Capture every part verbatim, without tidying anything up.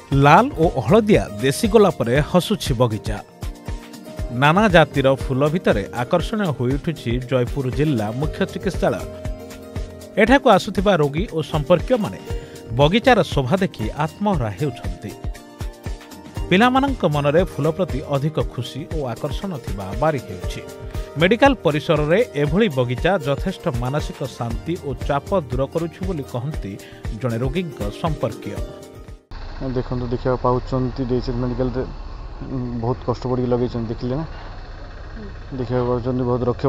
लाल और हलदिया देशी गोलाप हसुछि बगीचा। नाना जातिर फूल भितर आकर्षण होई उठुछि जयपुर जिला मुख्य चिकित्सालय। एठाकु आसुथिबा रोगी और संपर्क माने बगीचार शोभा देखि आत्महरा हेउछन्ति। पिलामानंक मनरे फूल प्रति अधिक खुशी और आकर्षण थिबा बारी हेउछि। मेडिकल परिसर रे एभली बगीचा यथेष्ट मानसिक शांति और चाप दूर करुछि बोली कहंती जणे रोगी संपर्कीय। देखो देखा पाँच मेडिकल रे बहुत कष्ट पड़ लगे देखिले ना देखा बहुत रक्षा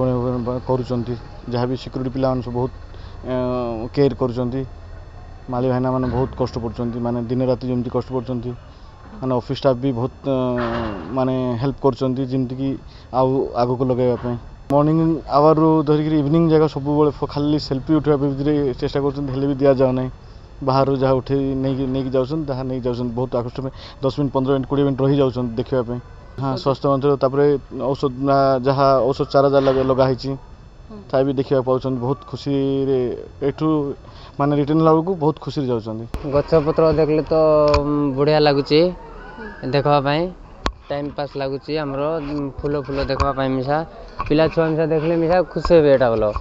कर जहाँ भी सिक्यूरीटी पिला सब बहुत केयर कर माली भाईना मैंने बहुत कष्ट पड़ते माने दिन राति जमी कष्ट पड़ते माने ऑफिस स्टाफ भी बहुत माने हेल्प करमती आग को लगे मॉर्निंग आवर धरिक इवनिंग जगह सब खाली सेल्फी उठाई चेष्टा कर भी दि जाऊ ना बाहर जहाँ उठे नहीं नहीं जाऊँ जहाँ नहीं जाऊँ बहुत आकर्ष में दस मिनट पंद्रह मिनट कोड़े मिनट रही जाऊँ देखापी। हाँ स्वास्थ्य मंत्री औषध जहाँ औषध चारा जहाँ लगाई ता भी देखा पाँच बहुत खुशी एठू माने रिटर्न लाग को बहुत खुशी जाऊँ। गछपत्र देखले तो बढ़िया लगुच देखापी टाइम पास लगुच आमर फूल फूल देखापी मिशा पिला छुआ मिशा देखले मिशा खुशी हे एटा बोल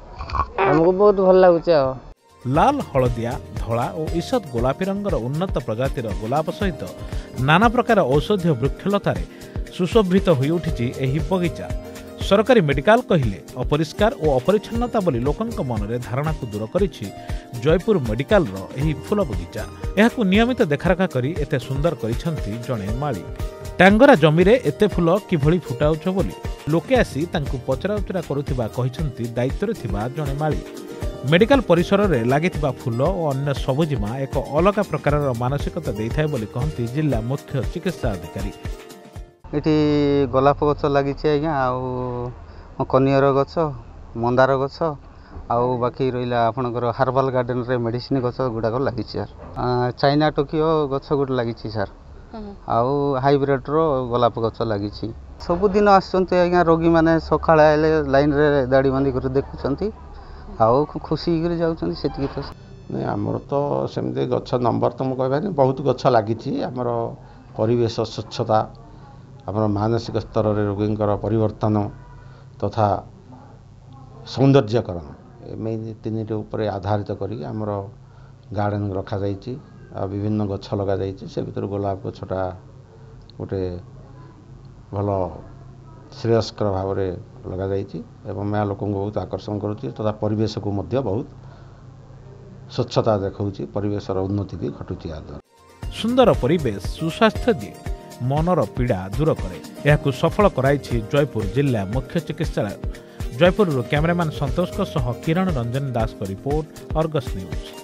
आमको बहुत भल लगुच। लाल हलदिया धला और ईषद गोलापी रंगर उन्नत प्रजातिर गोलाप सहित नाना प्रकार औषधीय वृक्षलतार सुशोभित हो उठी एही बगीचा। सरकारी मेडिकल कहले अपरिष्कार और अपरिच्छन्नता बोली लोकंक मनरे धारणा को दूर करिछि जयपुर मेडिकल रो एही फूल बगीचा। एहाकु नियमित देखारेखा करी एते सुंदर करिसंती जणे माली। टांगरा जमीरे एते फूल किभଳି फुटाउछ बोली लोके आसी तांकु पचराउचरा करुथिबा कहिसंती दायित्वरे थिबा जणे माली। मेडिकल परिसर रे लागिथिबा फूल और अन्य सबुजिमा एक अलग प्रकार मानसिकता देइथाय बोली कहंती जिला मुख्य चिकित्सा अधिकारी। एटी गोलाप गछ लगी आ कनियर गछ मंदार गछ आउ बाकी रहा आपणकर हार्बाल गार्डन रे मेडिसिन गछ गुड़ाक लगी चाइना टोकियो गछ गुट लगी सर आउ हाइब्रिड रो गोलाप गछ लगी सबुदिन आज्ञा रोगी मैंने सका लाइन रे दाड़ी बांधी कर देखुं आउ खुशी जाऊँ से नहीं आमर तो सेमती गछ नंबर तो मुझे बहुत गछ लगी आमर परिवेश स्वच्छता आमर मानसिक स्तर रे रोगी परिवर्तन तथा सौंदर्यकरण तीन उपर आधारित करी आमर गार्डन रखा जाइए विभिन्न गछ लगा जाइए से भीतर गोलाप गछटा गोटे भल श्रेयस्कर भाव में लगा जाइए एवं मैं लोक बहुत आकर्षण करुच्ची तथा परिवेश को मध्य बहुत स्वच्छता देखा परिवेश उन्नति भी घटुची। सुंदर परिवेश सुस्वास्थ्य दिए मनर पीड़ा दूर करे यह सफल कराई जयपुर जिला मुख्य चिकित्सालय। जयपुर कैमरामैन संतोष किरण रंजन दास को रिपोर्ट अर्गस न्यूज।